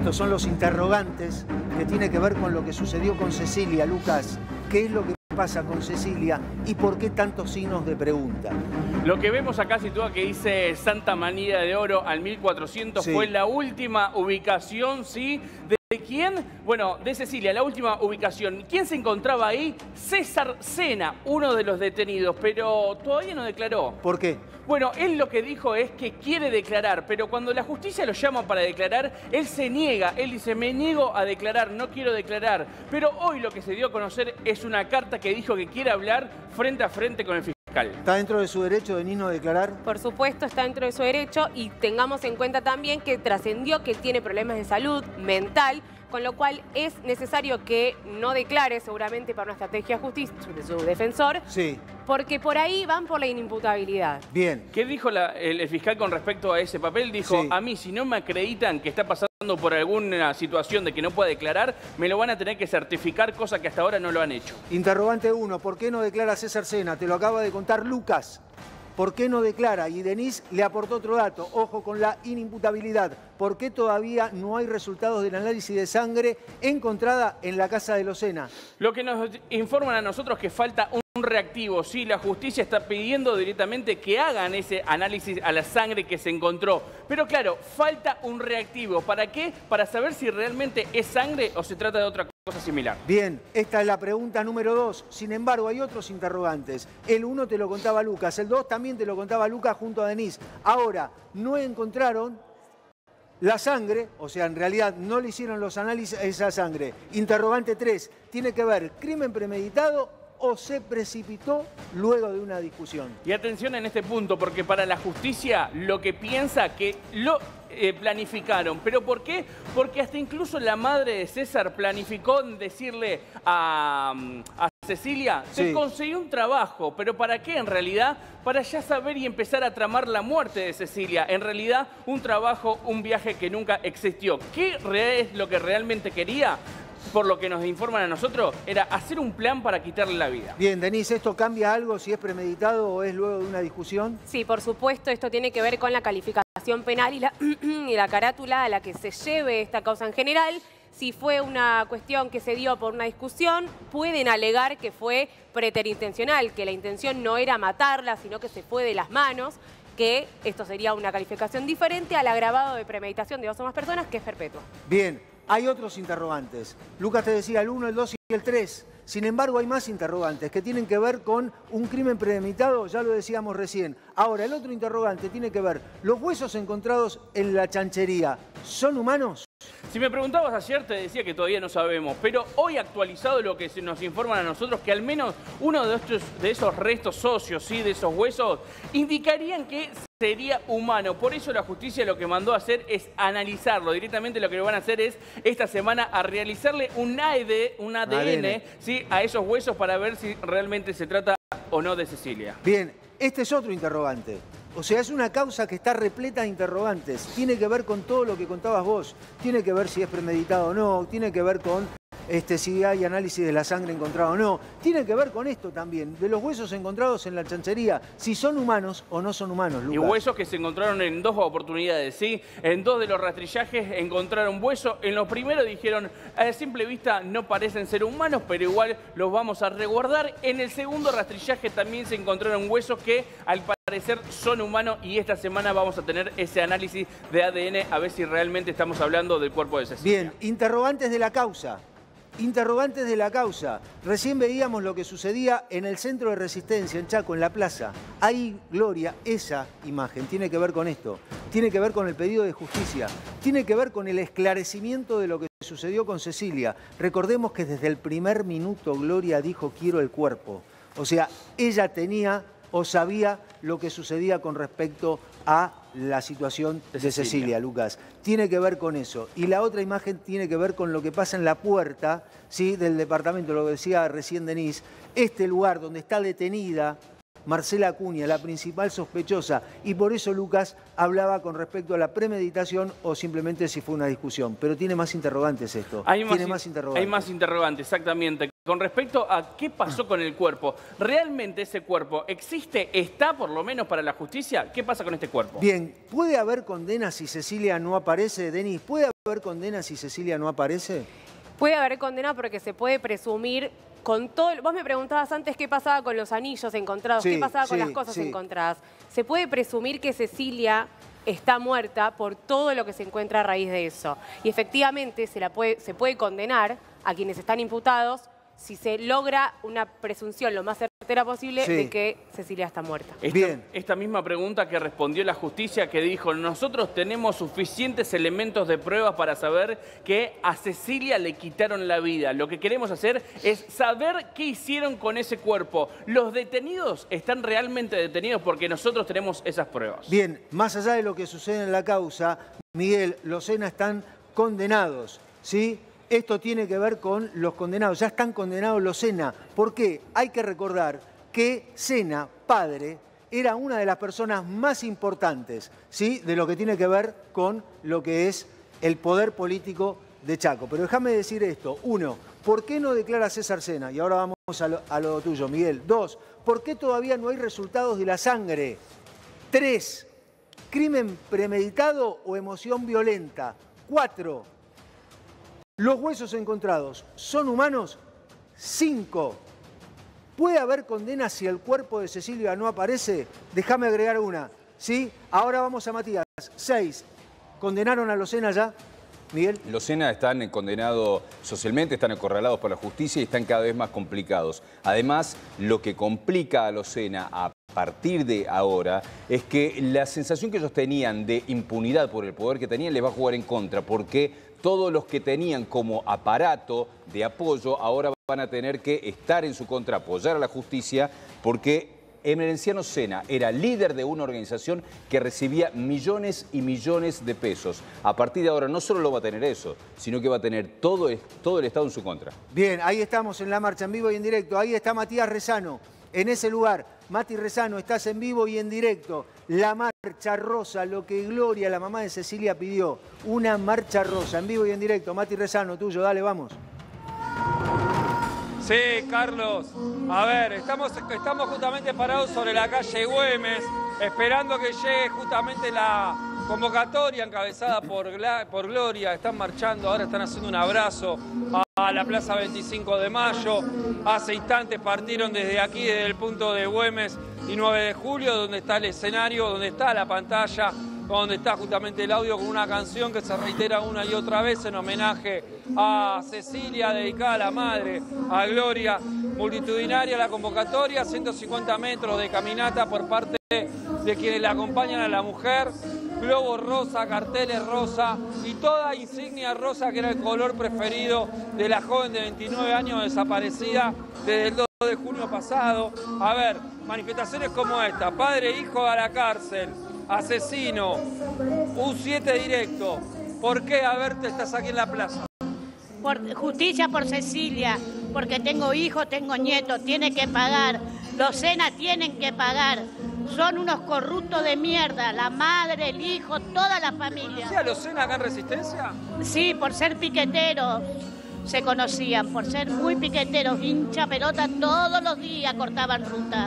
Estos son los interrogantes que tiene que ver con lo que sucedió con Cecilia, Lucas. ¿Qué es lo que pasa con Cecilia y por qué tantos signos de pregunta? Lo que vemos acá situado que dice Santa María de Oro al 1400 fue la última ubicación, ¿sí? ¿De quién? Bueno, de Cecilia, la última ubicación. ¿Quién se encontraba ahí? César Sena, uno de los detenidos, pero todavía no declaró. ¿Por qué? Bueno, él lo que dijo es que quiere declarar, pero cuando la justicia lo llama para declarar, él se niega. Él dice, me niego a declarar, no quiero declarar. Pero hoy lo que se dio a conocer es una carta que dijo que quiere hablar frente a frente con el fiscal. ¿Está dentro de su derecho de no declarar? Por supuesto, está dentro de su derecho y tengamos en cuenta también que trascendió que él tiene problemas de salud mental, con lo cual es necesario que no declare, seguramente para una estrategia de justicia de su defensor, sí, porque por ahí van por la inimputabilidad. Bien. ¿Qué dijo el fiscal con respecto a ese papel? Dijo, sí, a mí si no me acreditan que está pasando por alguna situación de que no pueda declarar, me lo van a tener que certificar, cosa que hasta ahora no lo han hecho. Interrogante 1, ¿por qué no declara César Sena? Te lo acaba de contar Lucas. ¿Por qué no declara? Y Denise le aportó otro dato. Ojo con la inimputabilidad. ¿Por qué todavía no hay resultados del análisis de sangre encontrada en la casa de Losena? Lo que nos informan a nosotros es que falta un reactivo. Sí, la justicia está pidiendo directamente que hagan ese análisis a la sangre que se encontró. Pero claro, falta un reactivo. ¿Para qué? Para saber si realmente es sangre o se trata de otra cosa similar. Bien, esta es la pregunta número 2. Sin embargo, hay otros interrogantes. El 1 te lo contaba Lucas, el 2 también te lo contaba Lucas junto a Denise. Ahora, no encontraron la sangre, o sea, en realidad no le hicieron los análisis a esa sangre. Interrogante 3, ¿tiene que ver crimen premeditado o se precipitó luego de una discusión? Y atención en este punto, porque para la justicia lo que piensa que lo planificaron. ¿Pero por qué? Porque hasta incluso la madre de César planificó decirle a Cecilia, te conseguí un trabajo, pero ¿para qué en realidad? Para ya saber y empezar a tramar la muerte de Cecilia. En realidad, un trabajo, un viaje que nunca existió. ¿Qué es lo que realmente quería? Por lo que nos informan a nosotros, era hacer un plan para quitarle la vida. Bien, Denise, ¿esto cambia algo si es premeditado o es luego de una discusión? Sí, por supuesto, esto tiene que ver con la calificación penal y la carátula a la que se lleve esta causa en general. Si fue una cuestión que se dio por una discusión, pueden alegar que fue preterintencional, que la intención no era matarla, sino que se fue de las manos, que esto sería una calificación diferente al agravado de premeditación de 2 o más personas, que es perpetua. Bien, hay otros interrogantes. Lucas te decía el 1, el 2 y el 3. Sin embargo, hay más interrogantes que tienen que ver con un crimen premeditado, ya lo decíamos recién. Ahora, el otro interrogante tiene que ver, ¿los huesos encontrados en la chanchería son humanos? Si me preguntabas ayer te decía que todavía no sabemos, pero hoy actualizado lo que nos informan a nosotros, que al menos uno de esos restos óseos, ¿sí? De esos huesos, indicarían que sería humano. Por eso la justicia lo que mandó a hacer es analizarlo. Directamente lo que lo van a hacer es esta semana a realizarle un ADN. ¿Sí? A esos huesos para ver si realmente se trata o no de Cecilia. Bien, este es otro interrogante. O sea, es una causa que está repleta de interrogantes. Tiene que ver con todo lo que contabas vos. Tiene que ver si es premeditado o no. Tiene que ver con si hay análisis de la sangre encontrada o no. Tiene que ver con esto también, de los huesos encontrados en la chanchería. Si son humanos o no son humanos, Lucas. Y huesos que se encontraron en 2 oportunidades, ¿sí? En 2 de los rastrillajes encontraron huesos. En los primeros dijeron, a simple vista no parecen ser humanos, pero igual los vamos a resguardar. En el segundo rastrillaje también se encontraron huesos que al parecer son humanos y esta semana vamos a tener ese análisis de ADN a ver si realmente estamos hablando del cuerpo de Cecilia. Bien, interrogantes de la causa. Interrogantes de la causa. Recién veíamos lo que sucedía en el centro de Resistencia, en Chaco, en la plaza. Ahí, Gloria, esa imagen tiene que ver con esto. Tiene que ver con el pedido de justicia. Tiene que ver con el esclarecimiento de lo que sucedió con Cecilia. Recordemos que desde el primer minuto Gloria dijo quiero el cuerpo. O sea, ella tenía o sabía lo que sucedía con respecto a la situación de Cecilia, Lucas. Tiene que ver con eso. Y la otra imagen tiene que ver con lo que pasa en la puerta, ¿sí? Del departamento, lo que decía recién Denise. Este lugar donde está detenida Marcela Acuña, la principal sospechosa. Y por eso Lucas hablaba con respecto a la premeditación o simplemente si fue una discusión. Pero tiene más interrogantes esto. Hay más interrogantes, exactamente. con respecto a qué pasó con el cuerpo. ¿Realmente ese cuerpo existe? ¿Está por lo menos para la justicia? ¿Qué pasa con este cuerpo? Bien, ¿puede haber condena si Cecilia no aparece, Denis? ¿Puede haber condena si Cecilia no aparece? Puede haber condena porque se puede presumir con todo... Vos me preguntabas antes qué pasaba con los anillos encontrados, qué pasaba con las cosas encontradas. Se puede presumir que Cecilia está muerta por todo lo que se encuentra a raíz de eso. Y efectivamente se puede condenar a quienes están imputados si se logra una presunción lo más certera posible de que Cecilia está muerta. Esta misma pregunta que respondió la justicia, que dijo: nosotros tenemos suficientes elementos de pruebas para saber que a Cecilia le quitaron la vida. Lo que queremos hacer es saber qué hicieron con ese cuerpo. ¿Los detenidos están realmente detenidos? Porque nosotros tenemos esas pruebas. Bien, más allá de lo que sucede en la causa, Miguel, los Sena están condenados, ¿sí? Esto tiene que ver con los condenados. Ya están condenados los Sena. ¿Por qué? Hay que recordar que Sena, padre, era una de las personas más importantes, ¿sí?, de lo que tiene que ver con lo que es el poder político de Chaco. Pero déjame decir esto. 1, ¿por qué no declara César Sena? Y ahora vamos a lo tuyo, Miguel. 2, ¿por qué todavía no hay resultados de la sangre? 3, ¿crimen premeditado o emoción violenta? 4, ¿los huesos encontrados son humanos? 5, ¿puede haber condena si el cuerpo de Cecilia no aparece? Déjame agregar una, ¿sí? Ahora vamos a Matías. 6, ¿condenaron a los Sena ya, Miguel? Los Sena están condenados socialmente, están acorralados por la justicia y están cada vez más complicados. Además, lo que complica a los Sena a partir de ahora es que la sensación que ellos tenían de impunidad por el poder que tenían les va a jugar en contra, porque todos los que tenían como aparato de apoyo ahora van a tener que estar en su contra, apoyar a la justicia, porque Emerenciano Sena era líder de una organización que recibía millones y millones de pesos. A partir de ahora no solo lo va a tener eso, sino que va a tener todo el Estado en su contra. Bien, ahí estamos en la marcha, en vivo y en directo. Ahí está Matías Rezano, en ese lugar. Mati Rezano, estás en vivo y en directo. La marcha rosa, lo que Gloria, la mamá de Cecilia, pidió. Una marcha rosa, en vivo y en directo. Mati Rezano, tuyo, dale, vamos. Sí, Carlos. A ver, estamos justamente parados sobre la calle Güemes, esperando que llegue justamente la convocatoria encabezada por Gloria. Están marchando, ahora están haciendo un abrazo a la Plaza 25 de Mayo. Hace instantes partieron desde aquí, desde el punto de Güemes y 9 de Julio, donde está el escenario, donde está la pantalla, donde está justamente el audio con una canción que se reitera una y otra vez en homenaje a Cecilia, dedicada a la madre, a Gloria. Multitudinaria la convocatoria, 150 metros de caminata por parte de quienes la acompañan a la mujer. Globos rosa, carteles rosa y toda insignia rosa, que era el color preferido de la joven de 29 años desaparecida desde el 2 de junio pasado. A ver, manifestaciones como esta: padre e hijo a la cárcel, asesino, un 7 directo. ¿Por qué? A ver, te estás aquí en la plaza. Por justicia por Cecilia, porque tengo hijos, tengo nietos, tiene que pagar. Los Sena tienen que pagar. Son unos corruptos de mierda, la madre, el hijo, toda la familia. ¿Sí a los Sena acá en Resistencia? Sí, por ser piqueteros se conocían, por ser muy piqueteros, hincha pelota, todos los días cortaban ruta,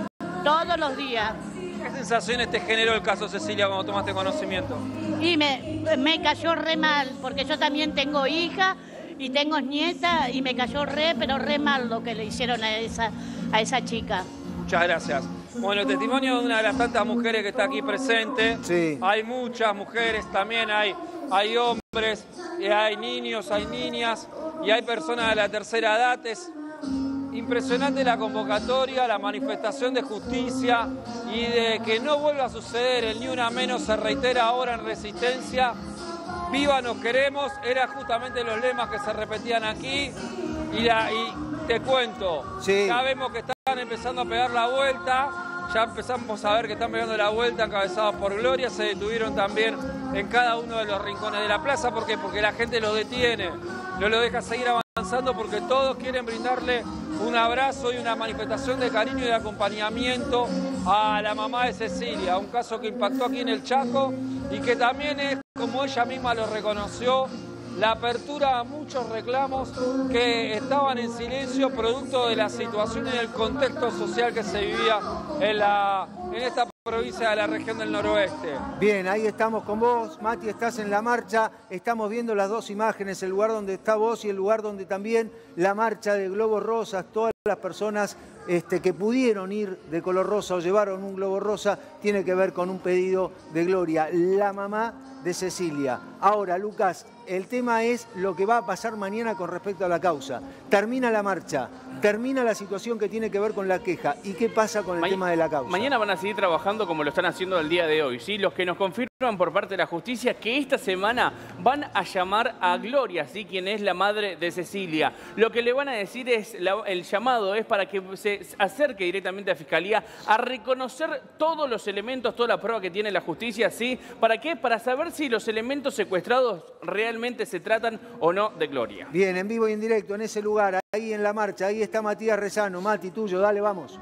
todos los días. ¿Qué sensaciones te generó el caso Cecilia cuando tomaste conocimiento? Y me cayó re mal, porque yo también tengo hija y tengo nieta, y me cayó pero re mal lo que le hicieron a esa chica. Muchas gracias. Bueno, testimonio de una de las tantas mujeres que está aquí presente. Sí. Hay muchas mujeres, también hay hombres, y hay niños, hay niñas, y hay personas de la tercera edad. Es impresionante la convocatoria, la manifestación de justicia y de que no vuelva a suceder el ni una menos se reitera ahora en Resistencia. Viva nos queremos, era justamente los lemas que se repetían aquí. Y te cuento, ya vemos que están empezando a pegar la vuelta, ya empezamos a ver que están pegando la vuelta encabezados por Gloria. Se detuvieron también en cada uno de los rincones de la plaza. ¿Por qué? Porque la gente los detiene, no lo deja seguir avanzando, porque todos quieren brindarle un abrazo y una manifestación de cariño y de acompañamiento a la mamá de Cecilia, un caso que impactó aquí en el Chaco y que también es, como ella misma lo reconoció, la apertura a muchos reclamos que estaban en silencio producto de la situación y del contexto social que se vivía en esta provincia de la región del noroeste. Bien, ahí estamos con vos, Mati, estás en la marcha, estamos viendo las dos imágenes, el lugar donde está vos y el lugar donde también la marcha de globos rosas, todas las personas que pudieron ir de color rosa o llevaron un globo rosa, tiene que ver con un pedido de Gloria, la mamá de Cecilia. Ahora, Lucas, el tema es lo que va a pasar mañana con respecto a la causa. Termina la marcha, termina la situación que tiene que ver con la queja. ¿Y qué pasa con el tema de la causa? Mañana van a seguir trabajando como lo están haciendo el día de hoy, ¿sí? Los que nos confirman por parte de la justicia que esta semana van a llamar a Gloria, ¿sí? Quien es la madre de Cecilia. Lo que le van a decir es, el llamado es para que se acerque directamente a Fiscalía a reconocer todos los elementos, toda la prueba que tiene la justicia, ¿sí? ¿Para qué? Para saber si los elementos secuestrados realmente se tratan o no de Gloria. Bien, en vivo y en directo en ese lugar, ahí en la marcha, ahí está Matías Rezano. Mati, tuyo, dale, vamos.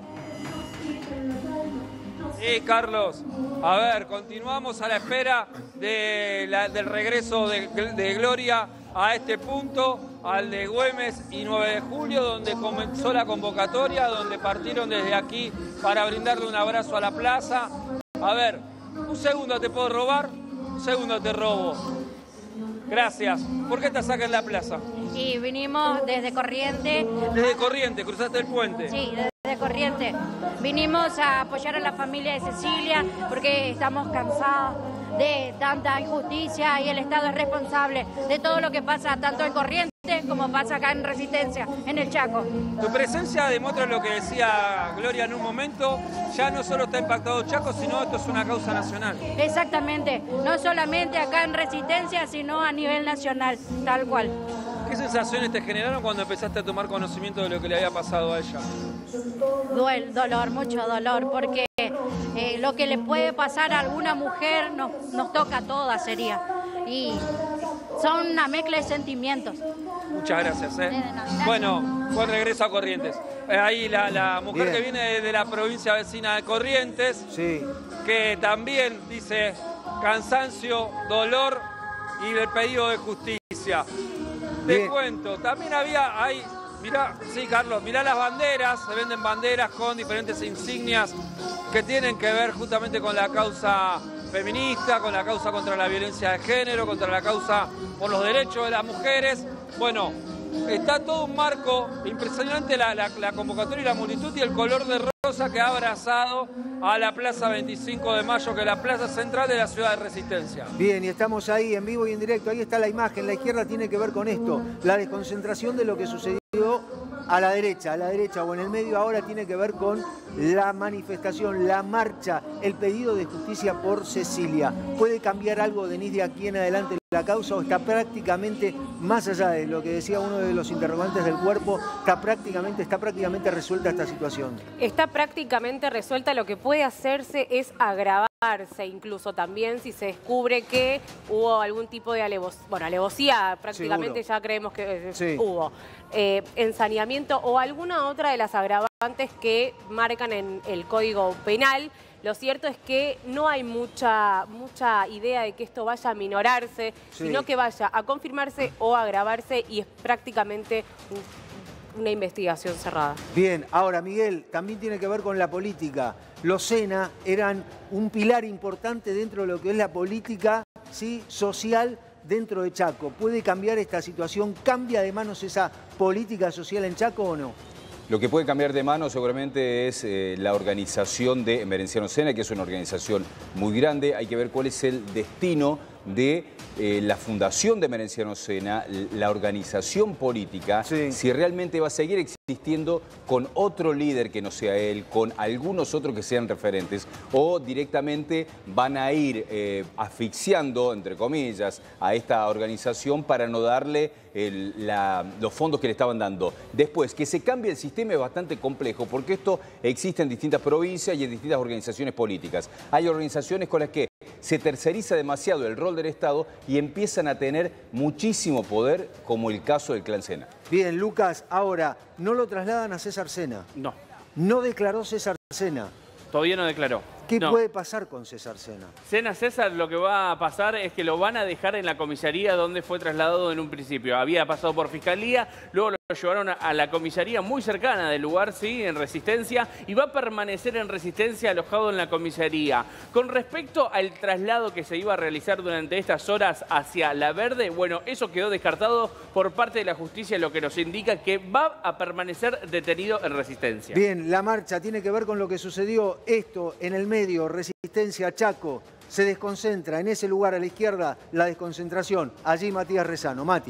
Sí, Carlos. A ver, continuamos a la espera del regreso de Gloria a este punto, al de Güemes y 9 de julio, donde comenzó la convocatoria, donde partieron desde aquí para brindarle un abrazo a la plaza. A ver, un segundo te puedo robar, un segundo te robo. Gracias. ¿Por qué estás acá en la plaza? Y vinimos desde Corrientes. Desde Corrientes, cruzaste el puente. Sí, desde Corrientes. Vinimos a apoyar a la familia de Cecilia porque estamos cansados de tanta injusticia y el Estado es responsable de todo lo que pasa tanto en Corrientes como pasa acá en Resistencia, en el Chaco. Tu presencia demuestra lo que decía Gloria en un momento, ya no solo está impactado Chaco, sino esto es una causa nacional. Exactamente, no solamente acá en Resistencia, sino a nivel nacional, tal cual. ¿Qué sensaciones te generaron cuando empezaste a tomar conocimiento de lo que le había pasado a ella? Dolor, mucho dolor, porque lo que le puede pasar a alguna mujer nos toca a todas, sería. Y son una mezcla de sentimientos. Muchas gracias. Bueno, buen regreso a Corrientes. Ahí la mujer que viene de la provincia vecina de Corrientes, sí, que también dice cansancio, dolor y el pedido de justicia. Te cuento, también hay, mirá, sí, Carlos, mirá las banderas, se venden banderas con diferentes insignias que tienen que ver justamente con la causa feminista, con la causa contra la violencia de género, contra la causa por los derechos de las mujeres. Bueno, está todo un marco impresionante, la convocatoria y la multitud y el color de rosa que ha abrazado a la Plaza 25 de Mayo, que es la plaza central de la ciudad de Resistencia. Bien, y estamos ahí en vivo y en directo. Ahí está la imagen, la izquierda tiene que ver con esto, la desconcentración de lo que sucedió a la derecha o en el medio ahora tiene que ver con la manifestación, la marcha, el pedido de justicia por Cecilia. ¿Puede cambiar algo, Denise, de aquí en adelante la causa o está prácticamente, más allá de lo que decía uno de los interrogantes del cuerpo, está prácticamente resuelta esta situación? Está prácticamente resuelta. Lo que puede hacerse es agravarse incluso también si se descubre que hubo algún tipo de alevosía, prácticamente seguro. Ya creemos que sí. Hubo ensañamiento o alguna otra de las agravantes que marcan en el Código Penal. Lo cierto es que no hay mucha idea de que esto vaya a minorarse, sino que vaya a confirmarse o a agravarse y es prácticamente una investigación cerrada. Bien, ahora Miguel, también tiene que ver con la política. Los SENA eran un pilar importante dentro de lo que es la política, ¿sí?, social dentro de Chaco. ¿Puede cambiar esta situación? ¿Cambia de manos esa política social en Chaco o no? Lo que puede cambiar de mano seguramente es la organización de Emerenciano Sena, que es una organización muy grande. Hay que ver cuál es el destino de la fundación de Emerenciano Sena, la organización política, si realmente va a seguir existiendo con otro líder que no sea él, con algunos otros que sean referentes, o directamente van a ir asfixiando, entre comillas, a esta organización para no darle los fondos que le estaban dando. Después, que se cambie el sistema es bastante complejo, porque esto existe en distintas provincias y en distintas organizaciones políticas. Hay organizaciones con las que se terceriza demasiado el rol del Estado y empiezan a tener muchísimo poder, como el caso del Clan Sena. Bien, Lucas, ahora, ¿no lo trasladan a César Sena? No. ¿No declaró César Sena? Todavía no declaró. ¿Qué No. puede pasar con César Sena? César, lo que va a pasar es que lo van a dejar en la comisaría donde fue trasladado en un principio. Había pasado por fiscalía, luego lo llevaron a la comisaría muy cercana del lugar, sí, en Resistencia, y va a permanecer en Resistencia alojado en la comisaría. Con respecto al traslado que se iba a realizar durante estas horas hacia La Verde, bueno, eso quedó descartado por parte de la justicia, lo que nos indica que va a permanecer detenido en Resistencia. Bien, la marcha tiene que ver con lo que sucedió esto en el medio, Resistencia Chaco. Se desconcentra en ese lugar a la izquierda la desconcentración. Allí Matías Rezano. Mati.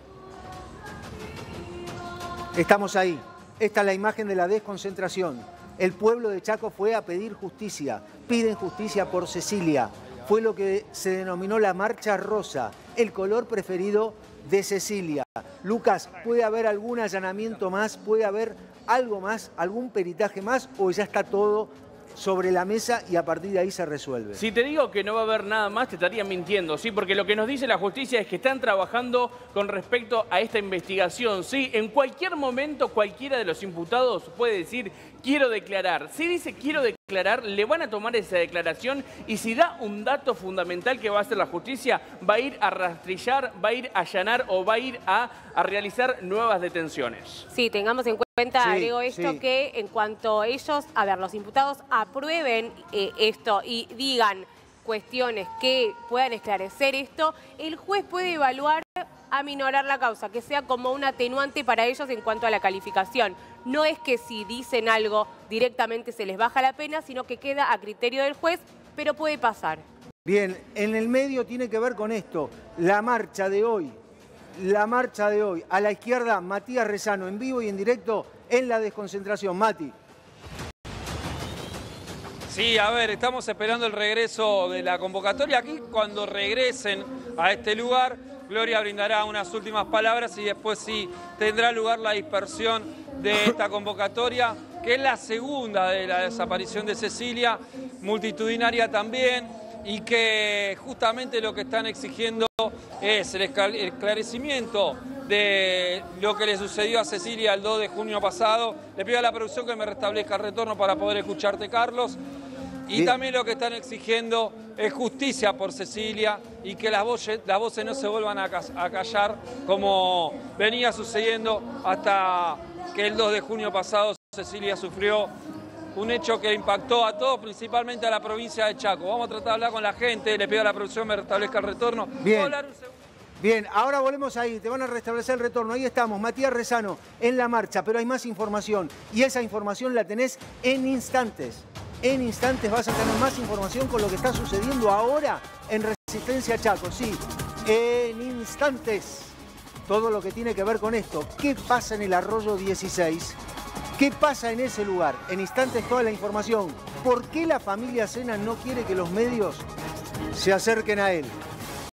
Estamos ahí. Esta es la imagen de la desconcentración. El pueblo de Chaco fue a pedir justicia. Piden justicia por Cecilia. Fue lo que se denominó la Marcha Rosa, el color preferido de Cecilia. Lucas, ¿puede haber algún allanamiento más? ¿Puede haber algo más? ¿Algún peritaje más? ¿O ya está todo sobre la mesa y a partir de ahí se resuelve? Si te digo que no va a haber nada más, te estaría mintiendo, ¿sí? Porque lo que nos dice la justicia es que están trabajando con respecto a esta investigación, ¿sí? En cualquier momento, cualquiera de los imputados puede decir, quiero declarar. Si dice, quiero declarar, le van a tomar esa declaración y si da un dato fundamental que va a hacer la justicia, va a ir a rastrillar, va a ir a allanar o va a ir a realizar nuevas detenciones. Sí, tengamos en cuenta, Sí, agrego esto, sí. que en cuanto ellos, a ver, los imputados aprueben esto y digan cuestiones que puedan esclarecer esto, el juez puede evaluar aminorar la causa, que sea como un atenuante para ellos en cuanto a la calificación. No es que si dicen algo directamente se les baja la pena, sino que queda a criterio del juez, pero puede pasar. Bien, en el medio tiene que ver con esto. La marcha de hoy. La marcha de hoy. A la izquierda, Matías Rezano, en vivo y en directo en la desconcentración. Mati. Sí, a ver, estamos esperando el regreso de la convocatoria. Aquí, cuando regresen a este lugar, Gloria brindará unas últimas palabras y después sí tendrá lugar la dispersión de esta convocatoria, que es la segunda de la desaparición de Cecilia, multitudinaria también, y que justamente lo que están exigiendo es el esclarecimiento de lo que le sucedió a Cecilia el 2 de junio pasado. Le pido a la producción que me restablezca el retorno para poder escucharte, Carlos. Y también lo que están exigiendo es justicia por Cecilia y que las voces no se vuelvan a callar como venía sucediendo hasta que el 2 de junio pasado Cecilia sufrió un hecho que impactó a todos, principalmente a la provincia de Chaco. Vamos a tratar de hablar con la gente, le pido a la producción que me restablezca el retorno. Bien. Bien, ahora volvemos ahí, te van a restablecer el retorno. Ahí estamos, Matías Rezano en la marcha, pero hay más información y esa información la tenés en instantes. En instantes vas a tener más información con lo que está sucediendo ahora en Resistencia Chaco. Sí, en instantes. Todo lo que tiene que ver con esto. ¿Qué pasa en el Arroyo 16? ¿Qué pasa en ese lugar? En instantes toda la información. ¿Por qué la familia Sena no quiere que los medios se acerquen a él?